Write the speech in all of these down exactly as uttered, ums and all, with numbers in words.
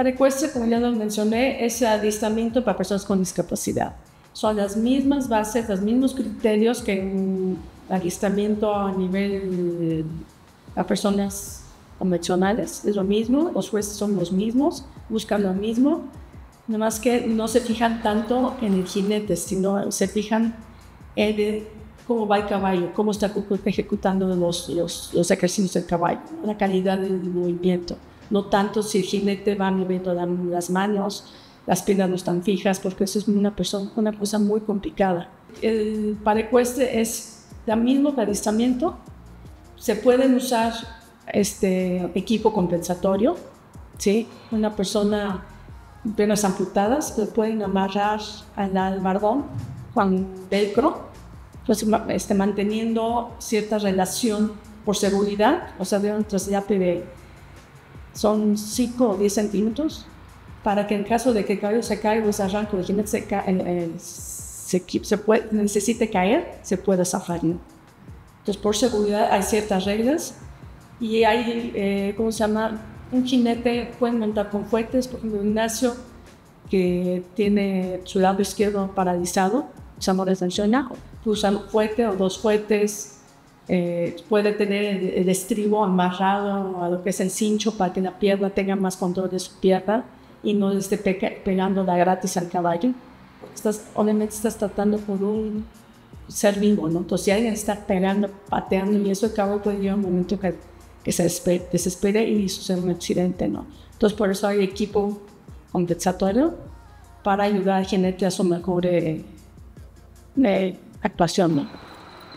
Parecuestre, como ya lo mencioné, es adiestramiento para personas con discapacidad. Son las mismas bases, los mismos criterios que en adiestramiento a nivel a personas convencionales. Es lo mismo, los jueces son los mismos, buscan lo mismo, nada más que no se fijan tanto en el jinete, sino se fijan en el, cómo va el caballo, cómo está ejecutando los, los, los ejercicios del caballo, la calidad del movimiento. No tanto si el jinete va moviendo las manos, las piernas no están fijas, porque eso es una, persona, una cosa muy complicada. El parecuestre es el mismo adiestramiento. Se pueden usar este equipo compensatorio, ¿sí? Una persona con piernas amputadas lo pueden amarrar al albardón con velcro, pues, este, manteniendo cierta relación por seguridad, o sea, de un traslape de son cinco o diez centímetros, para que en caso de que el caballo se caiga o se arranque o el jinete se, ca eh, se, se puede, necesite caer, se pueda zafar, ¿no? Entonces, por seguridad hay ciertas reglas y hay, eh, ¿cómo se llama? Un jinete puede montar con fuetes, por ejemplo, Ignacio, que tiene su lado izquierdo paralizado, se llama desfunccionado, puede usar un fuete o dos fuetes. Eh, puede tener el, el estribo amarrado a lo que es el cincho para que la pierna tenga más control de su pierna y no le esté pe pegándola gratis al caballo. Estás, obviamente estás tratando por un ser vivo, ¿no? Entonces si alguien está pegando, pateando y eso, el caballo puede llegar un momento que, que se desespere, desespere y sucede un accidente, ¿no? Entonces por eso hay equipo compensatorio para ayudar al jinete a su mejor eh, eh, actuación, ¿no?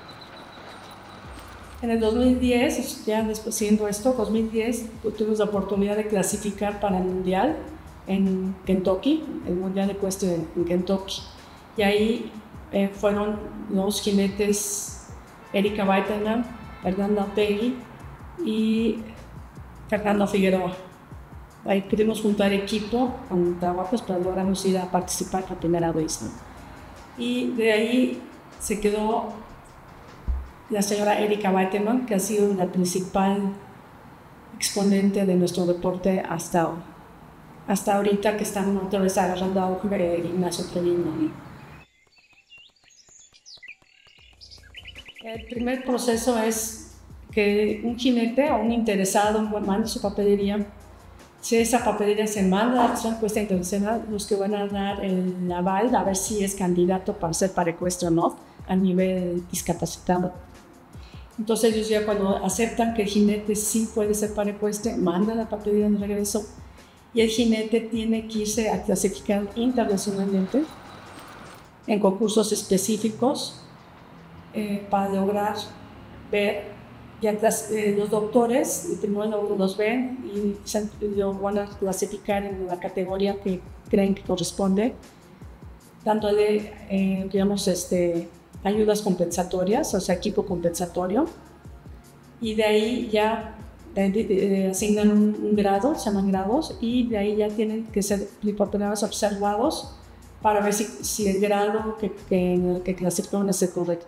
En el dos mil diez, ya después siguiendo esto, dos mil diez, tuvimos la oportunidad de clasificar para el Mundial en Kentucky, el Mundial de Ecuestre en Kentucky. Y ahí eh, fueron los jinetes Erika Weitener, Fernanda Peggy y Fernando Figueroa. Ahí pudimos juntar equipo con trabajos para lograrnos ir a participar la primera vez, ¿no? Y de ahí se quedó la señora Erika Weitener, que ha sido la principal exponente de nuestro deporte hasta, hasta ahorita, que están otra vez agarrando a eh, Ignacio Treviño. El primer proceso es que un jinete o un interesado mande su papelería. Si esa papelería se manda a la encuesta internacional, los que van a dar el aval a ver si es candidato para ser parecuestre o no, a nivel discapacitado. Entonces ellos ya cuando aceptan que el jinete sí puede ser parecuestre, mandan la papelería de regreso y el jinete tiene que irse a clasificar internacionalmente en concursos específicos eh, para lograr ver, ya eh, los doctores primero los ven y se, lo van a clasificar en la categoría que creen que corresponde, dándole, eh, digamos, este, ayudas compensatorias, o sea, equipo compensatorio, y de ahí ya de, de, de, asignan un, un grado, se llaman grados, y de ahí ya tienen que ser observados para ver si, si el grado que, que, en el que clasifican es el correcto.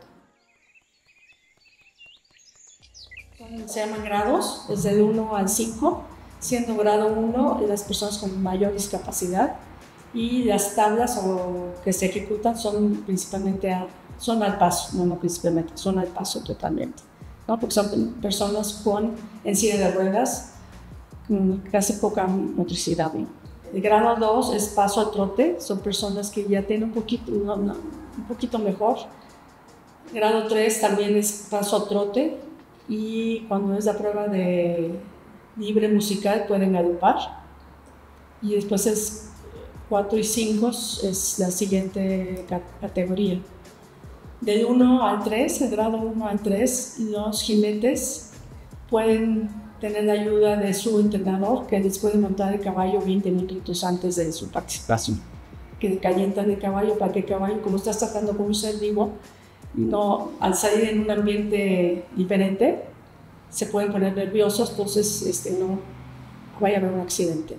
Se llaman grados, desde el uno al cinco, siendo grado uno las personas con mayor discapacidad, y las tablas o, que se ejecutan son principalmente a, son al paso, no, no principalmente, son al paso totalmente, ¿no? Porque son personas con en silla de ruedas, con casi poca motricidad, ¿no? El grado dos es paso a trote, son personas que ya tienen un poquito, no, no, un poquito mejor. Grado tres también es paso a trote, y cuando es la prueba de libre musical pueden agrupar, y después es cuatro y cinco es la siguiente categoría. Del uno al tres, el grado uno al tres, los jinetes pueden tener la ayuda de su entrenador, que les puede montar el caballo veinte minutos antes de su participación, que calientan el caballo para que el caballo, como estás tratando con un ser vivo, no, al salir en un ambiente diferente, se pueden poner nerviosos, entonces este, no vaya a haber un accidente.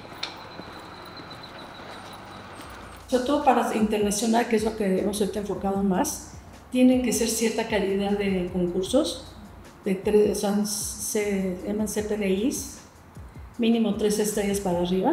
Sobre todo para internacional, que es lo que hemos enfocado más, tienen que ser cierta calidad de concursos, de tres, son, se llaman C P D Is, mínimo tres estrellas para arriba,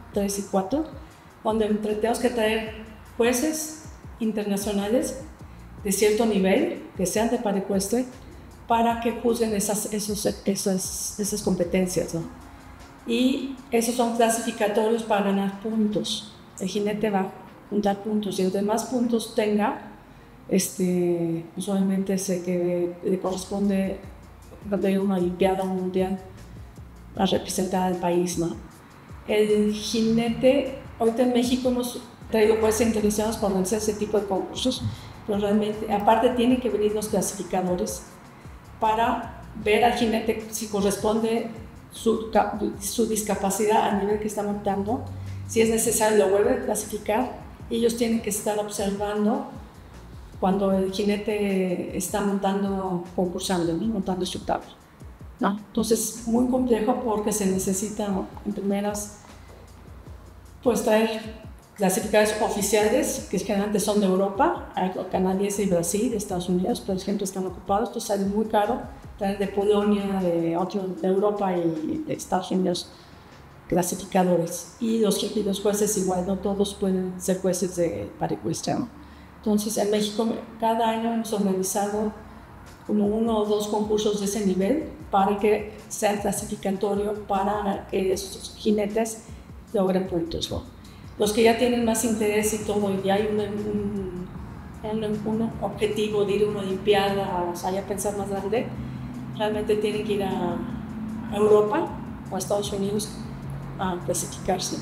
tres y cuatro, donde tenemos que traer jueces internacionales de cierto nivel, que sean de paraecuestre, para que juzguen esas, esos, esas, esas competencias, ¿no? Y esos son clasificatorios para ganar puntos. El jinete va a juntar puntos y entre más puntos tenga, este, usualmente se que le corresponde de una olimpiada mundial a representar al país, ¿no? El jinete, ahorita en México hemos traído jueces interesados para organizar ese tipo de concursos, pero realmente, aparte tienen que venir los clasificadores para ver al jinete si corresponde su, su discapacidad al nivel que está montando. Si es necesario, lo vuelven a clasificar y ellos tienen que estar observando cuando el jinete está montando, concursando, ¿no? Montando su tabla, ¿no? Entonces, muy complejo porque se necesita, en primeras, pues traer clasificadores oficiales, que generalmente son de Europa, canadiense y Brasil, de Estados Unidos, por ejemplo, están ocupados. Entonces sale muy caro traer de Polonia, de, otro, de Europa y de Estados Unidos clasificadores. Y los, y los jueces igual, no todos pueden ser jueces de paraecuestre, ¿no? Entonces, en México cada año hemos organizado como uno o dos concursos de ese nivel para que sea clasificatorio para que esos jinetes logren puntos, ¿no? Los que ya tienen más interés y todo, y ya hay un, un, un, un objetivo de ir a una olimpiada, o sea, ya pensar más grande, realmente tienen que ir a Europa o a Estados Unidos a clasificarse.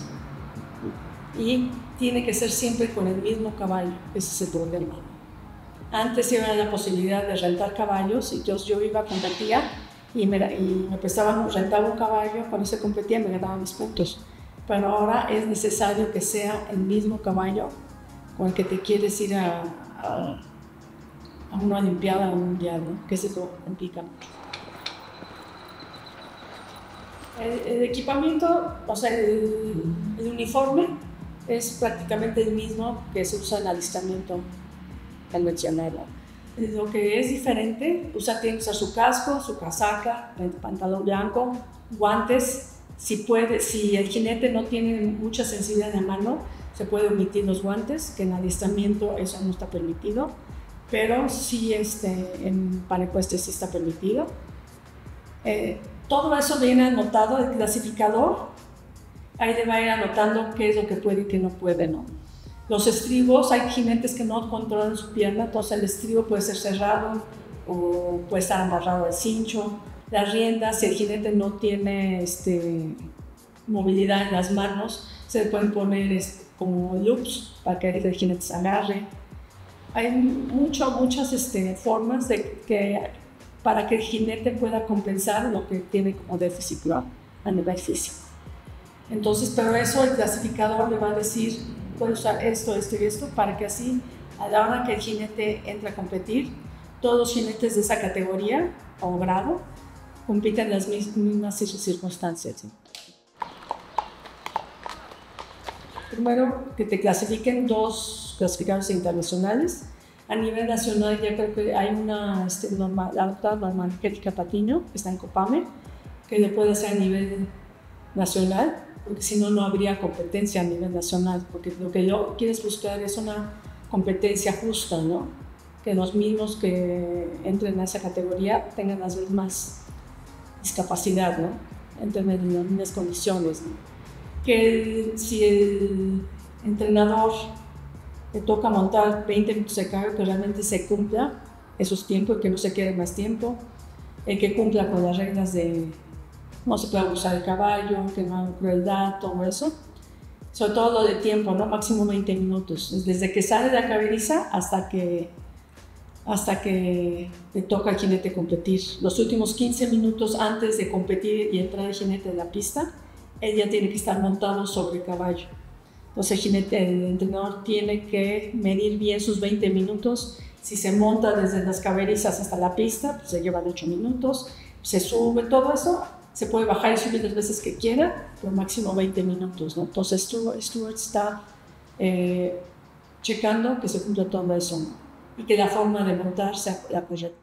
Y tiene que ser siempre con el mismo caballo, ese es el problema. Antes era la posibilidad de rentar caballos, y yo, yo iba, competía y me, y me prestaban, rentaba un caballo, con ese competía y me ganaba mis puntos. Pero ahora es necesario que sea el mismo caballo con el que te quieres ir a, a, a una olimpiada o mundial, ¿no? Que eso lo complica mucho. El, el equipamiento, o sea, el, el uniforme es prácticamente el mismo que se usa en el alistamiento convencional. Lo que es diferente, usa, tiene que usar su casco, su casaca, el pantalón blanco, guantes. Si, puede, si el jinete no tiene mucha sensibilidad en la mano, se puede omitir los guantes, que en alistamiento eso no está permitido, pero sí este, en paraecuestre sí está permitido. Eh, todo eso viene anotado, el clasificador, ahí le va a ir anotando qué es lo que puede y qué no puede, ¿no? Los estribos, hay jinetes que no controlan su pierna, entonces el estribo puede ser cerrado o puede estar amarrado al cincho. Las riendas, si el jinete no tiene este, movilidad en las manos, se le pueden poner este, como loops para que el jinete se agarre. Hay mucho, muchas este, formas de que, para que el jinete pueda compensar lo que tiene como déficit, ¿no? A nivel físico. Entonces, pero eso el clasificador le va a decir, puede usar esto, esto y esto, para que así, a la hora que el jinete entre a competir, todos los jinetes de esa categoría o grado compiten en las mismas circunstancias, ¿sí? Primero, que te clasifiquen dos clasificadores internacionales. A nivel nacional ya creo que hay una este, norma, la doctora Norma Angélica Patiño, que está en Copame, que le puede hacer a nivel nacional, porque si no, no habría competencia a nivel nacional, porque lo que yo quieres buscar es una competencia justa, ¿no? Que los mismos que entren a esa categoría tengan las mismas discapacidad, ¿no? Entren en las mismas condiciones, ¿no? Que el, si el entrenador le toca montar veinte minutos de carga, que realmente se cumpla esos tiempos y que no se quede más tiempo, el que cumpla con las reglas de no se puede abusar el caballo, que no haya crueldad, todo eso. Sobre todo lo de tiempo, ¿no? Máximo veinte minutos, desde que sale de la caberiza hasta que hasta que le toca al jinete competir. Los últimos quince minutos antes de competir y entrar el jinete en la pista, él ya tiene que estar montado sobre el caballo. Entonces el jinete, el entrenador tiene que medir bien sus veinte minutos. Si se monta desde las caberizas hasta la pista, pues se llevan ocho minutos. Se sube, todo eso, se puede bajar y subir las veces que quiera, pero máximo veinte minutos, ¿no? Entonces Stuart, Stuart está eh, checando que se cumpla todo eso, ¿no? Y que la forma de montar sea la correcta.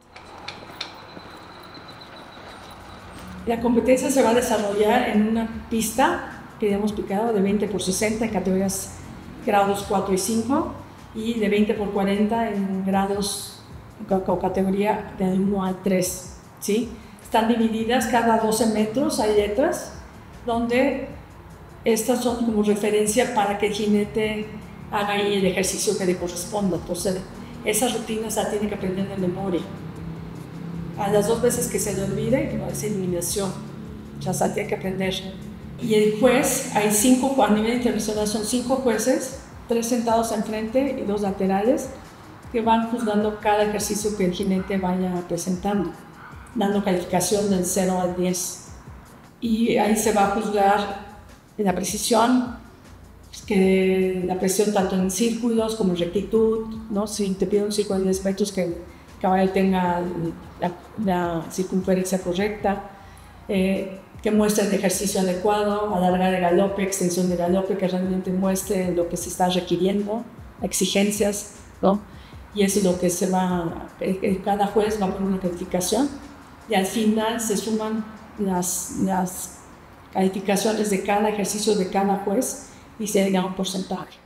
La competencia se va a desarrollar en una pista que ya hemos explicado, de veinte por sesenta en categorías grados cuatro y cinco, y de veinte por cuarenta en grados o categoría de uno al tres, ¿sí? Están divididas cada doce metros, hay letras, donde estas son como referencia para que el jinete haga ahí el ejercicio que le corresponda. Entonces, esas rutinas la tiene que aprender de memoria. A las dos veces que se le olvide, que va a ser eliminación, ya se tiene que aprender. Y el juez, hay cinco, a nivel internacional son cinco jueces, tres sentados enfrente y dos laterales, que van juzgando cada ejercicio que el jinete vaya presentando, dando calificación del cero al diez. Y ahí se va a juzgar la precisión, que la presión tanto en círculos como en rectitud, ¿no? Si te pide un círculo de diez metros, que el caballo tenga la, la circunferencia correcta, eh, que muestre el ejercicio adecuado, alargar el galope, extensión del galope, que realmente muestre lo que se está requiriendo, exigencias, ¿no? Y eso es lo que se va, cada juez va a poner una calificación y al final se suman las, las calificaciones de cada ejercicio de cada juez y se da un porcentaje.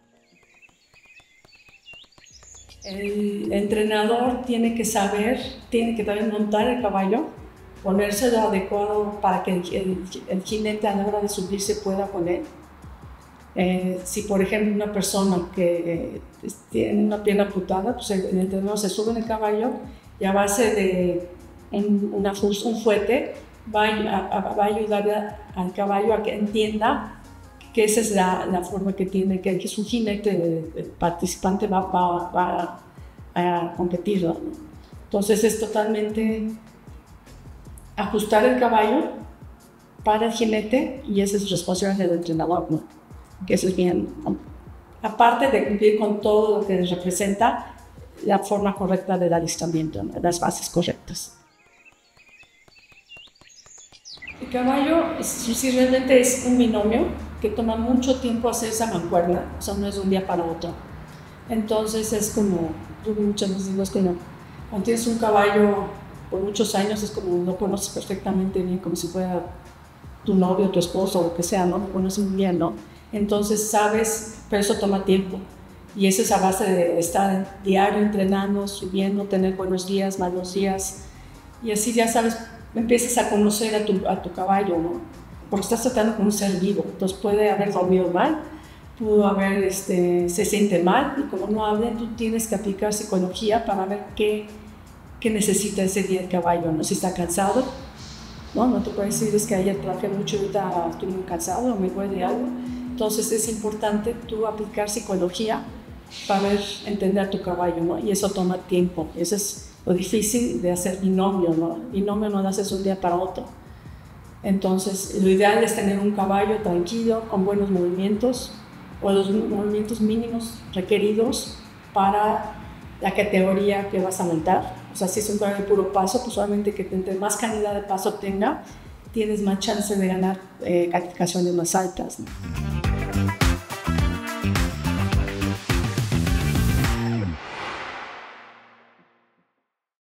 El entrenador tiene que saber, tiene que también montar el caballo, ponerse lo adecuado para que el, el, el jinete a la hora de subirse pueda con él. Eh, si por ejemplo una persona que eh, tiene una pierna amputada, pues el, el entrenador se sube en el caballo y a base de un, una, un fuete va a, a, va a ayudar a, al caballo a que entienda que esa es la, la forma que tiene, que, que su jinete, el participante va, va, va a competir, ¿no? Entonces es totalmente ajustar el caballo para el jinete y esa es responsabilidad del entrenador, ¿no? Que eso es bien, aparte de cumplir con todo lo que representa la forma correcta del adiestramiento, ¿no? Las bases correctas. El caballo, si realmente es un binomio que toma mucho tiempo hacer esa mancuerna, o sea, no es de un día para otro. Entonces es como, yo muchas veces digo, es como, cuando tienes un caballo por muchos años, es como lo conoces perfectamente bien, como si fuera tu novio, tu esposo, o lo que sea, ¿no? Lo conoces muy bien, ¿no? Entonces sabes, pero eso toma tiempo. Y eso es a base de estar diario entrenando, subiendo, tener buenos días, malos días. Y así ya sabes, empiezas a conocer a tu, a tu caballo, ¿no? Porque estás tratando con un ser vivo. Entonces puede haber dormido mal, pudo haber, este, se siente mal. Y como no habla, tú tienes que aplicar psicología para ver qué, qué necesita ese día el caballo, ¿no? Si está cansado, ¿no? No te puedes decir, es que ayer trabajé mucho, ahorita estoy muy cansado o me duele algo. Entonces es importante tú aplicar psicología para ver, entender a tu caballo, ¿no? Y eso toma tiempo. Eso es lo difícil de hacer binomio, ¿no? Binomio no lo haces un día para otro. Entonces lo ideal es tener un caballo tranquilo, con buenos movimientos o los movimientos mínimos requeridos para la categoría que vas a montar. O sea, si es un caballo de puro paso, pues solamente que entre más calidad de paso tenga, tienes más chance de ganar eh, calificaciones más altas, ¿no?